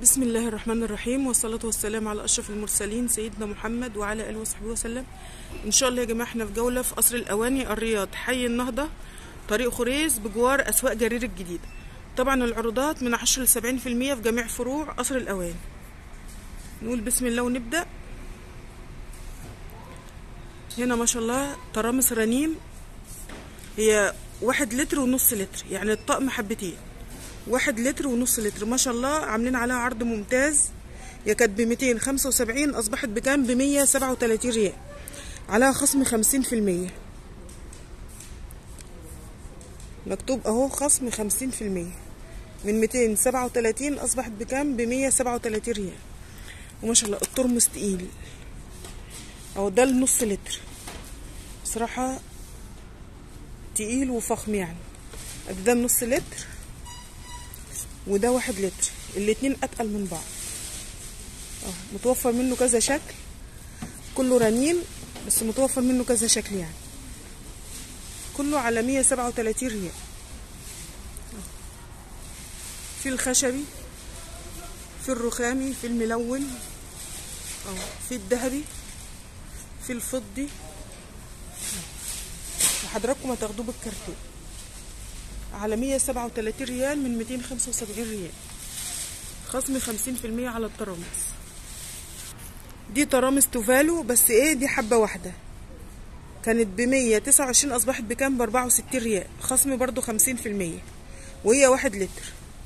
بسم الله الرحمن الرحيم، والصلاة والسلام على أشرف المرسلين سيدنا محمد وعلى آله وصحبه وسلم. إن شاء الله يا جماعة احنا في جولة في قصر الأواني الرياض، حي النهضة، طريق خريز، بجوار أسواق جرير الجديدة. طبعا العروضات من 10 ل 70% في جميع فروع قصر الأواني. نقول بسم الله ونبدأ. هنا ما شاء الله ترامس رنيم، هي 1 لتر ونص لتر، يعني الطقم حبتين، 1 لتر ونص لتر. ما شاء الله عاملين عليها عرض ممتاز. هي كانت ب 275 اصبحت بكام؟ ب 137 ريال، عليها خصم 50%. مكتوب اهو خصم 50%. من 237 اصبحت بكام؟ ب 137 ريال. وما شاء الله الترمس تقيل اهو، ده النص لتر بصراحة تقيل وفخم، يعني ده النص لتر وده 1 لتر، الاتنين اتقل من بعض. متوفر منه كذا شكل، كله رنين بس متوفر منه كذا شكل، يعني كله على 137 ريال. في الخشبي، في الرخامي، في الملون، في الذهبي، في الفضي، وحضراتكم هتاخدوه بالكرتون على 137 ريال من 275 ريال، خصم 50% على الترامس. دي ترامس توفالو، بس ايه، دي حبة واحدة، كانت ب 129 اصبحت بكام؟ ب 64 ريال، خصم برضو 50%، وهي 1 لتر.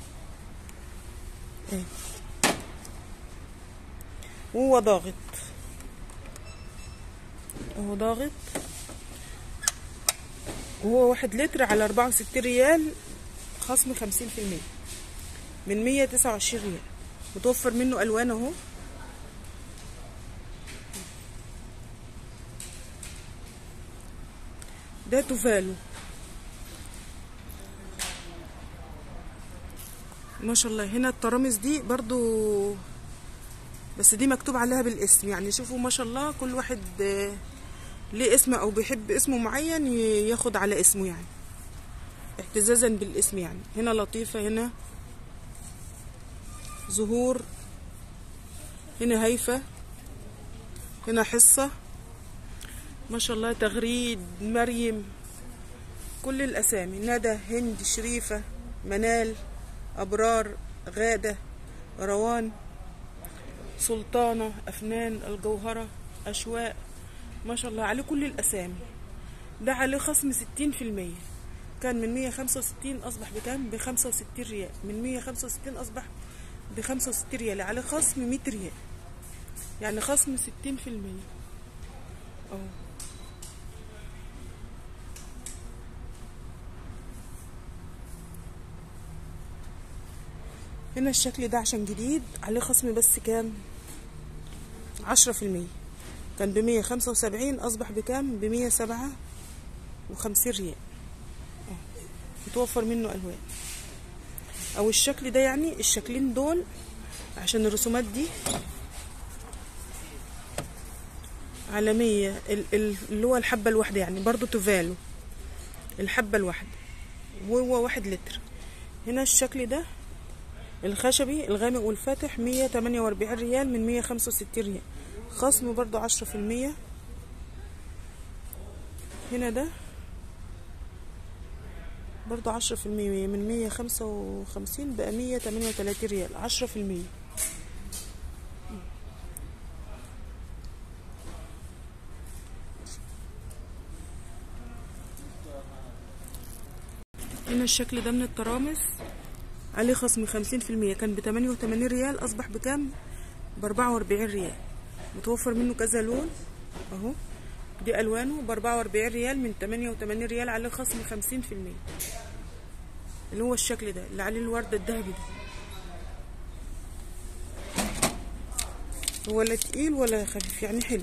وهو ضاغط، هو ضاغط، وهو 1 لتر على 64 ريال، خصم 50% من 129 ريال. متوفر منه الوان اهو. ده توفالو ما شاء الله. هنا الترامس دي برضو، بس دي مكتوب عليها بالاسم، يعني شوفوا ما شاء الله كل واحد ليه اسم او بيحب اسمه معين ياخد على اسمه، يعني اعتزازا بالاسم. يعني هنا لطيفة، هنا زهور، هنا هيفا، هنا حصة، ما شاء الله تغريد، مريم، كل الاسامي، ندى، هند، شريفة، منال، ابرار، غادة، روان، سلطانة، افنان، الجوهرة، اشواق، ما شاء الله عليه كل الاسامي. ده عليه خصم 60%، كان من 165 اصبح بكام؟ ب 65 ريال، من 165 اصبح ب 65 ريال، عليه خصم 100 ريال، يعني خصم 60%. اهو هنا الشكل ده عشان جديد، عليه خصم بس كام؟ 10%، كان ب 175 اصبح بكام؟ ب 157 ريال. متوفر منه الوان، او الشكل ده، يعني الشكلين دول عشان الرسومات دي على 100، اللي هو الحبة الواحدة، يعني برضو توفالو الحبة الواحدة، وهو 1 لتر. هنا الشكل ده الخشبي الغامق والفاتح 148 ريال من 165 ريال، خصم برضو 10%. هنا ده برضو 10%، من 155 بقى 138 ريال، 10%. هنا الشكل ده من الترامس عليه خصم 50%، كان ب 88 ريال اصبح بكام؟ ب 44 ريال. متوفر منه كذا لون اهو، دي الوانه ب 44 ريال من 88 ريال، عليه خصم 50%، اللي هو الشكل ده اللي عليه الوردة الذهبي ده. هو لا تقيل ولا خفيف، يعني حلو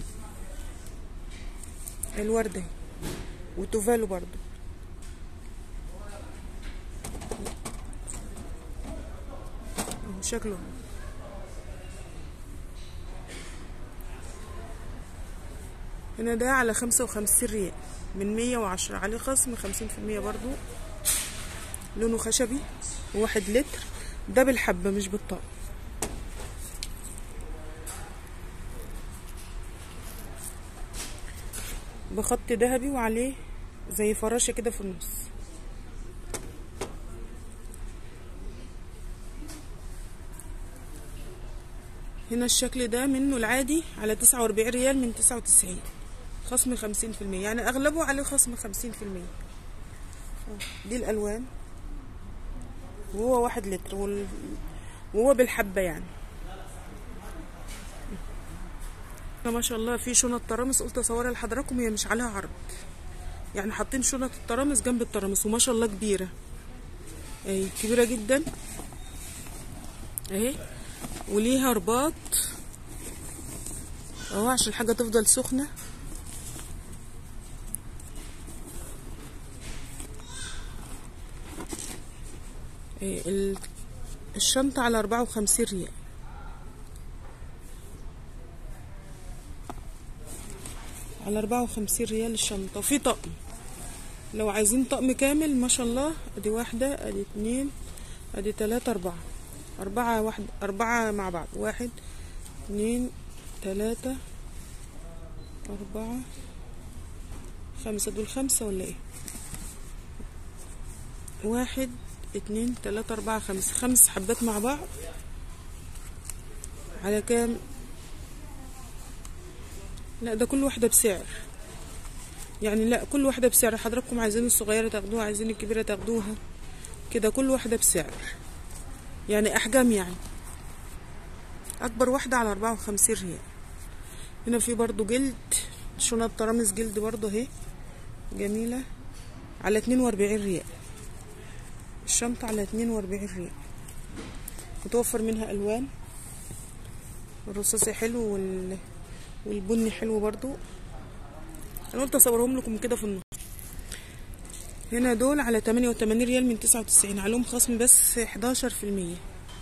الوردة. وتوفالو برضو شكله. هنا ده على 55 ريال من 110، عليه خصم 50% برضو. لونه خشبي، 1 لتر، ده بالحبة مش بالطقم. بخط ذهبي وعليه زي فراشة كده في النص. هنا الشكل ده منه العادي على 49 ريال من 99، خصم 50%، يعني اغلبه عليه خصم 50%. دي الالوان، وهو 1 لتر وهو بالحبة يعني. ما شاء الله في شنط ترامس، قلت اصورها لحضراتكم، هي مش عليها عرض، يعني حاطين شنط الترامس جنب الترامس، وما شاء الله كبيرة اهي، كبيرة جدا اهي، وليها رباط اهو عشان الحاجة تفضل سخنة. الشنطة على 54 ريال. على 54 ريال الشنطة. وفي طقم لو عايزين طقم كامل ما شاء الله، ادي واحدة ادي 2 ادي 3 4 4 مع بعض، 1 2 3 4 5، دول 5 ولا ايه؟ 1 2 3 4 5، 5 حبات مع بعض على كام؟ لا ده كل واحدة بسعر، يعني لا كل واحدة بسعر. حضراتكم عايزين الصغيرة تاخدوها، عايزين الكبيرة تاخدوها كده، كل واحدة بسعر، يعني احجام يعني. اكبر واحدة على 54 ريال. هنا في برضو جلد، شنط ترامس جلد برضو اهي جميلة على 42 ريال. الشنطة على 42 ريال، متوفر منها الوان، الرصاصي حلو والبني حلو برضو. انا قلت اصورهم لكم كده في النص. هنا دول على 88 ريال من 99، عليهم خصم بس 11%.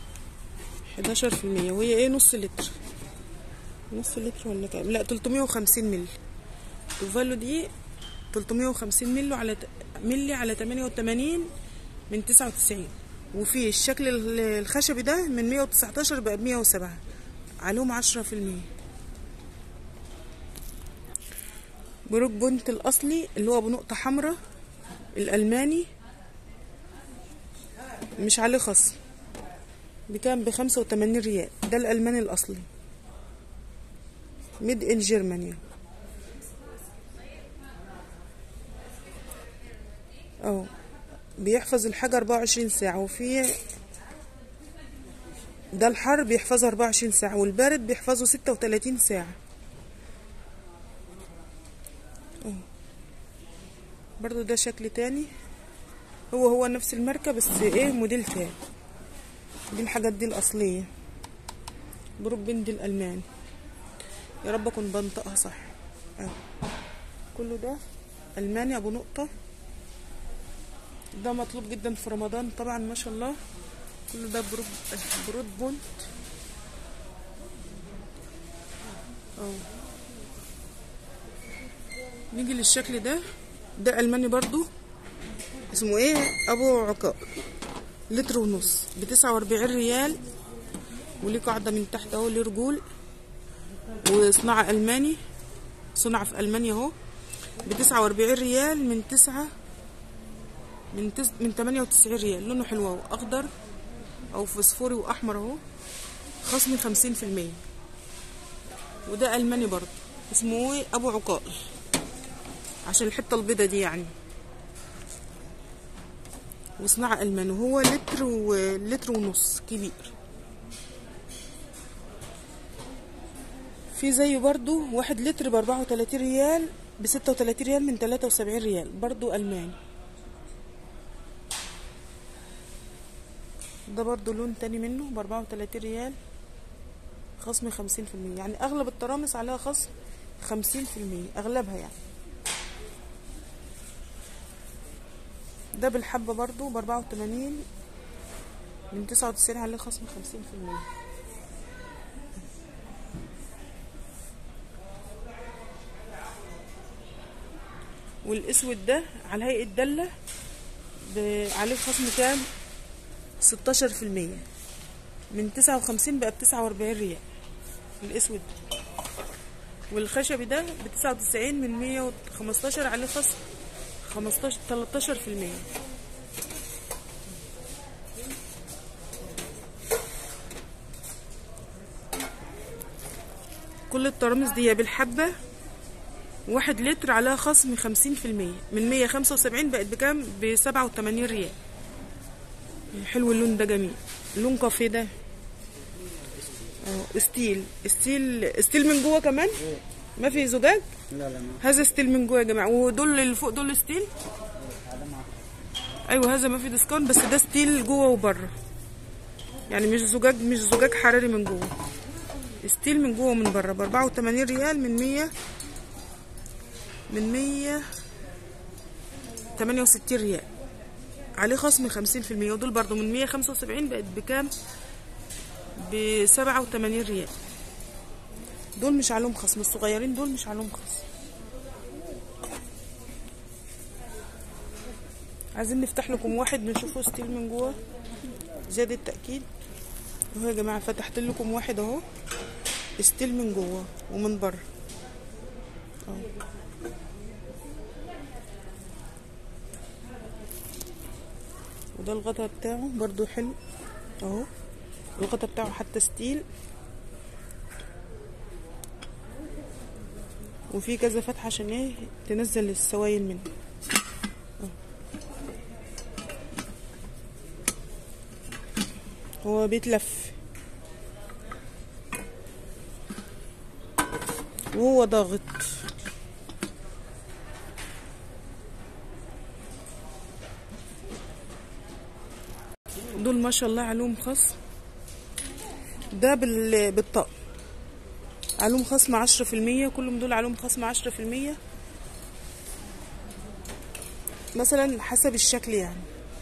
11%، وهي ايه نص لتر، نص لتر ولا كام؟ لا 350 مللي. الفالو دي 350 مللي على 88 من 99. وفي الشكل الخشبي ده من 119 بقى ب 107، عليهم 10%. بروك بونت الاصلي اللي هو بنقطة حمراء الالماني مش عليه خصم، بكام؟ ب85 ريال. ده الالماني الاصلي ميد ان جيرمانيا اهو، بيحفظ الحاجة 24 ساعة. وفي ده الحر بيحفظه 24 ساعة، والبارد بيحفظه 36 ساعة اهو. برضو ده شكل تاني، هو نفس الماركة بس ايه موديل تاني. دي الحاجات دي الأصلية، بروك بند الألماني، يا رب أكون بنطقها صح اهو. كله ده ألماني أبو نقطة، ده مطلوب جدا في رمضان طبعا ما شاء الله. كله ده برود بونت اهو. نيجي للشكل ده ألماني برضو، اسمه ايه؟ ابو عقاب، لتر ونص ب49 ريال، وليه قاعدة من تحت اهو، ليه رجول، وصناعة ألماني، صنع في ألمانيا اهو، ب49 ريال من 98 ريال. لونه حلو اهو، اخضر او فسفوري واحمر اهو، خصم 50%. وده ألماني برضو اسمه ايه؟ ابو عقال، عشان الحتة البيضة دي يعني، وصناعة ألماني، وهو لتر ونص كبير. في زيه برضو 1 لتر ب34 ريال، ب36 ريال من 73 ريال، برضو ألماني. ده برضو لون تاني منه ب34 ريال، خصم 50%. يعني أغلب الترامس عليها خصم 50%، أغلبها يعني. ده بالحبة برضو ب84 من 99، عليه خصم 50%. والاسود ده على هيئة دلة عليه خصم كام؟ 16%، من 59 بقى ب49 ريال. الاسود ده والخشبي ده ب99 من 115 عليه خصم 13%. كل الترامس دي بالحبة 1 لتر عليها خصم 50%، من 175 بقت بكام؟ ب87 ريال. حلو اللون ده، جميل، لون كافيه ده. ستيل من جوه كمان، ما في زجاج. لا هذا ستيل من جوه يا جماعه، ودول اللي فوق دول ستيل. ايوه هذا ما في ديسكاونت، بس ده ستيل جوه وبره، يعني مش زجاج حراري من جوه، ستيل من جوه ومن بره ب84 ريال من 168 ريال، عليه خصم 50%. ودول برضو من 175 بقت بكام؟ ب87 ريال. دول مش عليهم خصم، الصغيرين دول مش عليهم خصم. عايزين نفتح لكم واحد نشوفه ستيل من جوه زيادة التأكيد. اهو يا جماعة فتحت لكم واحد اهو ستيل من جوه ومن بره اهو. وده الغطا بتاعه برضو حلو اهو، الغطا بتاعه حتى ستيل، وفي كذا فتحة عشان ايه تنزل السوائل منه. هو بيتلف وهو ضاغط. دول ما شاء الله عليهم خصم، ده بالطقم عليهم خصم 10%، كلهم دول عليهم خصم 10% مثلا حسب الشكل. يعني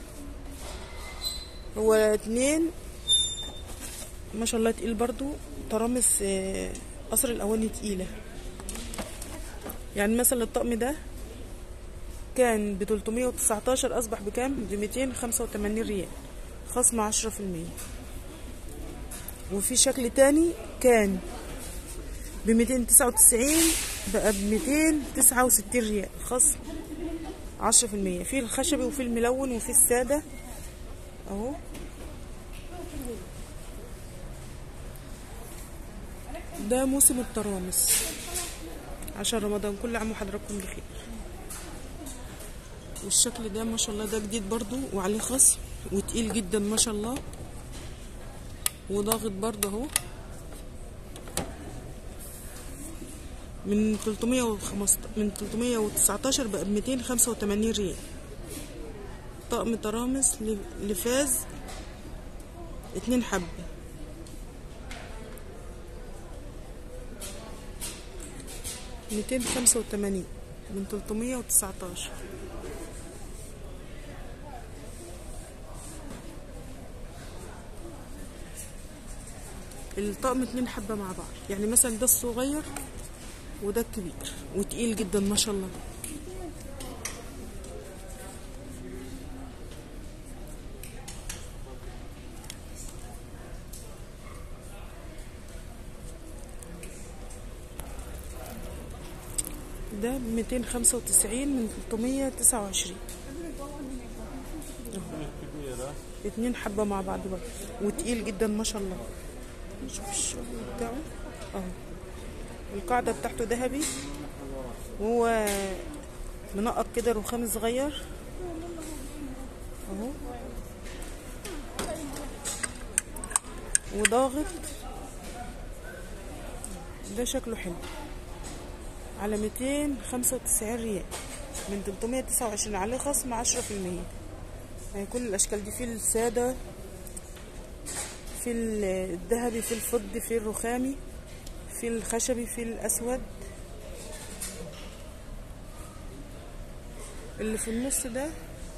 هو 2 ما شاء الله تقيل برضو، ترامس قصر الاواني تقيله. يعني مثلا الطقم ده كان ب 319 اصبح بكام؟ ب 285 ريال، خصم 10%. وفي شكل تاني كان ب 299 بقى ب 269 ريال، خصم 10%. في الخشبي وفي الملون وفي الساده اهو. ده موسم الترامس عشان رمضان، كل عام وحضراتكم بخير. والشكل ده ما شاء الله ده جديد برضو وعليه خصم وتقيل جدا ما شاء الله، وضاغط برضو اهو، من 319 بقى ب 285 ريال. طقم ترامس لفاز 2 حبة، $285 من 319. الطقم 2 حبة مع بعض، يعني مثلا ده الصغير وده الكبير، وتقيل جدا ما شاء الله. ده 295 من 329. 2 حبة مع بعض برضه، وتقيل جدا ما شاء الله. نشوف الشغل بتاعه اهو، القاعدة بتاعته ذهبي، وهو منقط كده رخام صغير اهو، وضاغط. ده شكله حلو، على 295 ريال من 329، عليه خصم 10%. يعني كل الاشكال دي، في السادة، في الذهبي، في الفضي، في الرخامي، في الخشبي، في الاسود. اللي في النص ده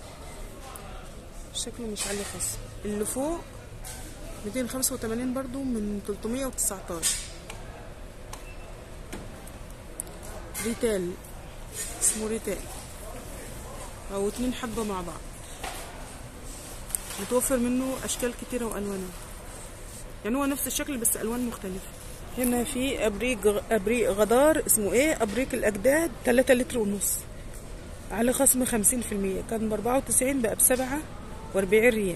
شكله مش عليه خصم. اللي فوق 285 برضو من 319. ريتال، اسمه ريتال، او 2 حبة مع بعض. متوفر منه اشكال كتيرة والوان، يعني هو نفس الشكل بس الوان مختلفة. هنا في ابريق غدار، اسمه ايه، ابريق الاجداد، 3 لتر ونص، على خصم 50%، كان ب94 بقى ب47 ريال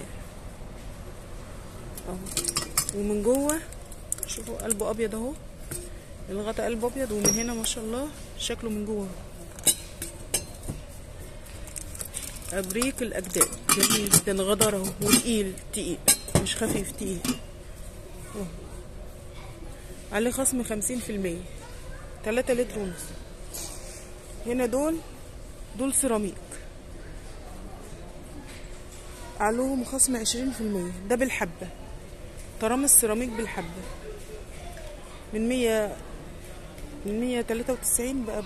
اهو. ومن جوه شوفوا قلبه ابيض اهو، الغطا قلبه ابيض، ومن هنا ما شاء الله شكله من جوه ابريق الاجداد، جميل جدا، غدار اهو، وتقيل تقيل مش خفيف، تقيل اهو، عليه خصم 50%، 3 لتر ونص. هنا دول سيراميك، عليهم خصم 20%، ده بالحبة، ترامس سيراميك بالحبة، من 193 بقى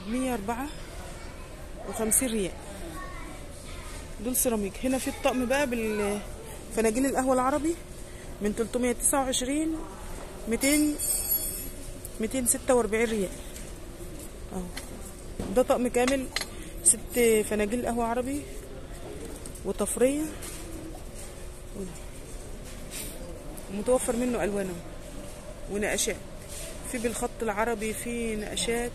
ب154 ريال، دول سيراميك. هنا في الطقم بقى بالفناجين القهوة العربي، من 329 246 ريال اهو. ده طقم كامل 6 فناجين قهوة عربي وطفرية، ومتوفر منه الوانه ونقشات، في بالخط العربي، في نقشات.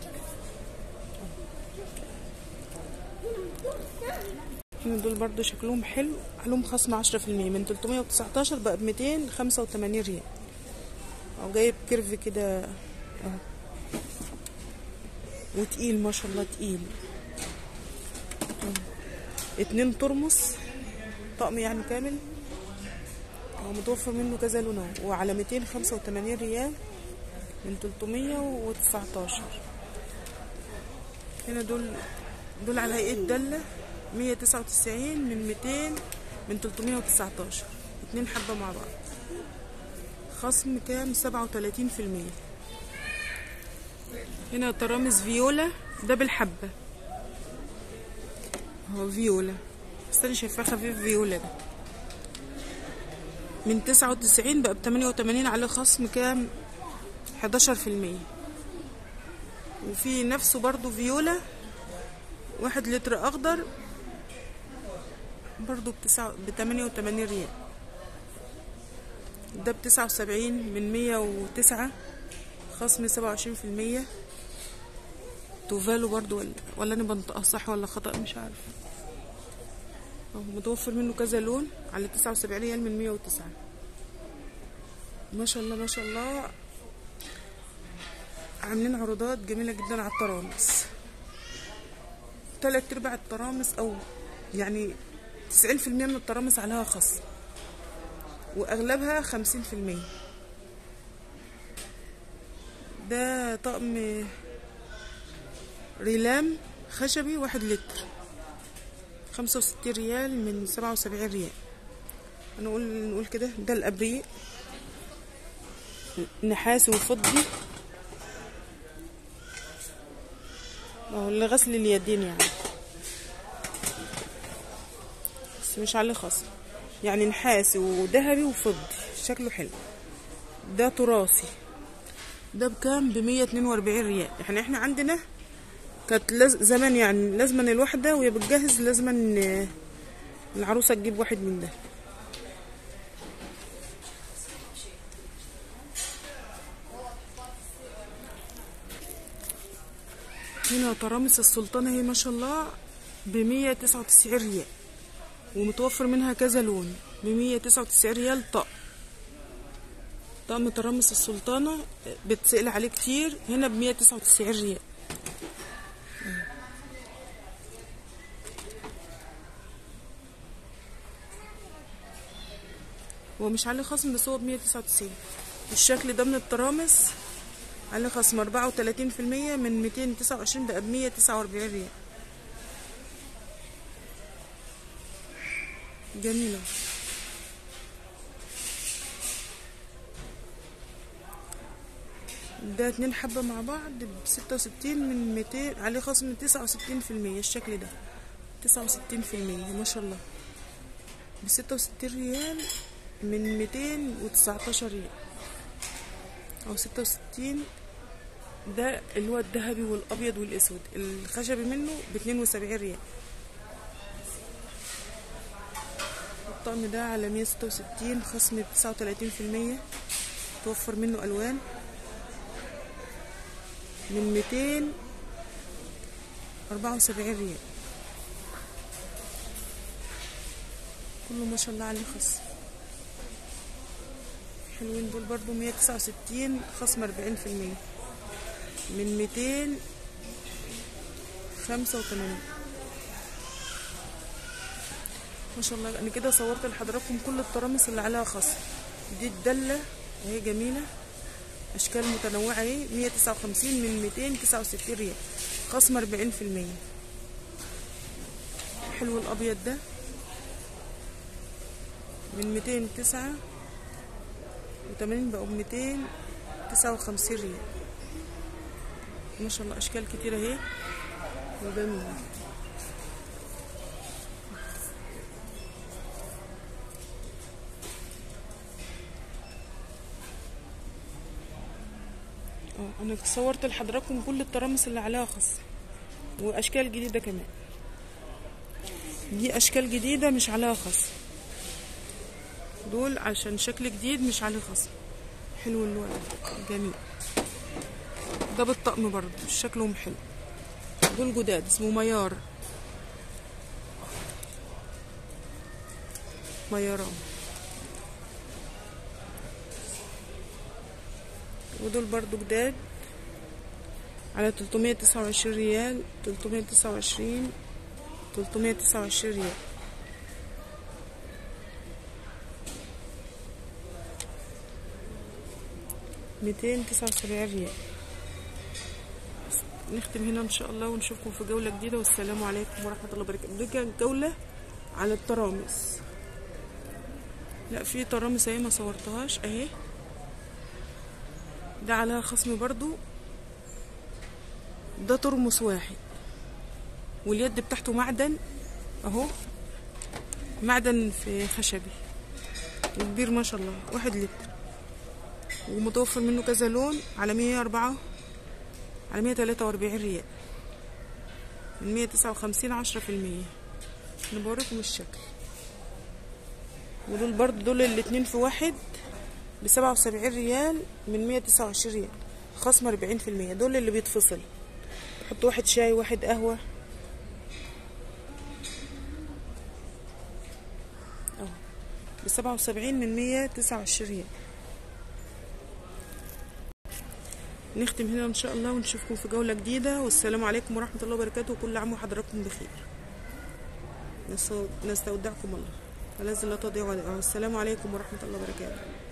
هنا دول برضو شكلهم حلو، عليهم خصم 10%، من 319 بقى ب285 ريال او جايب كيرف كده اهو، وتقيل ما شاء الله، تقيل. 2 ترمس طقم يعني كامل، هو متوفر منه كذا لون اهو، وعلى 285 ريال من 319. هنا دول على هيئة دلة، 199 من 319، 2 حبة مع بعض، خصم كام 37%. هنا ترامس فيولا، ده بالحبة اهو، فيولا بس انا شايفاه خفيف، فيولا ده من 99 بقى ب88، على خصم كام 11%. وفي نفسه برضو فيولا 1 لتر اخضر، برضو ب88 ريال، ده ب79 من 109، خصم 27%. توفالو برضو ولا انا بنطقها صح ولا خطأ مش عارف اهو، متوفر منه كذا لون، على 79 ريال من 109. ما شاء الله ما شاء الله، عاملين عروضات جميلة جدا على الترامس، 3/4 الترامس، او يعني 90% من الترامس عليها خصم، واغلبها 50%. ده طقم ريلام خشبي 1 لتر، 65 ريال من 77 ريال. نقول كده، ده الابريق نحاسي وفضي اهو، لغسل اليدين يعني، بس مش عليه خصم، يعني نحاسي وذهبي وفضي، شكله حلو. ده تراثي، ده بكام ب142 ريال. يعني احنا عندنا كانت زمان يعني لازما الواحدة وهي بتجهز لازما العروسة تجيب واحد من ده. هنا ترامس السلطانة هي ما شاء الله ب199 ريال، ومتوفر منها كذا لون، ب199 ريال طقم ترامس السلطانة، بتسأل عليه كتير، هنا ب199 ريال. هو مش عليه خصم، بس هو ب199. الشكل ده من الترامس عليه خصم 34%، من 229 بقى ب149 ريال، جميلة. ده 2 حبة مع بعض ب66 من 200، عليه خصم 69%. الشكل ده 69% ما شاء الله، ب66 ريال من 219 ريال او 66. ده اللي هو الذهبي والابيض والاسود، الخشبي منه ب72 ريال. الطقم ده على 166، خصم 39%، توفر منه الوان. من 274 ريال. كله ما شاء الله عليه خصم حلوين. دول برضو 169 خصم 40% من 285. ما شاء الله. انا كده صورت لحضراتكم كل الطرامس اللي عليها خصم. دي الدله اهي جميله، اشكال متنوعه اهي، 159 من 269 ريال خصم 40%. حلو الابيض ده من 289 بقوا 259 ريال. ما شاء الله اشكال كتيره اهي وجميله. انا صورت لحضراتكم كل الطرامس اللي عليها خصم واشكال جديده كمان. دي اشكال جديده مش عليها خصم، دول عشان شكل جديد مش عليه خصم. حلو اللون جميل ده بالطقم برضه شكلهم حلو. دول جداد اسمه ميار مياران. ودول برضو جداد على 329 ريال، 329 ريال. ميتين تسعة وسبعين ريال. نختم هنا ان شاء الله ونشوفكم في جولة جديدة، والسلام عليكم ورحمة الله وبركاته. دي كانت جولة على الطرامس. لا في طرامس اهي ما صورتهاش اهي، ده عليها خصم برضو. ده ترمس واحد واليد بتاعته معدن اهو، معدن في خشبي وكبير ما شاء الله، 1 لتر، ومتوفر منه كذا لون على 143 ريال من 159 10%. انا بوريكم الشكل. ودول برضو دول الاتنين في واحد ب77 ريال من 129 ريال خصم 40%. دول اللي بيتفصل، حط واحد شاي واحد قهوة اهو ب77 من 129 ريال. نختم هنا ان شاء الله ونشوفكم في جولة جديدة، والسلام عليكم ورحمة الله وبركاته، وكل عام وحضراتكم بخير. نستودعكم الله الذي لا تضيع ودائعه. السلام عليكم ورحمة الله وبركاته.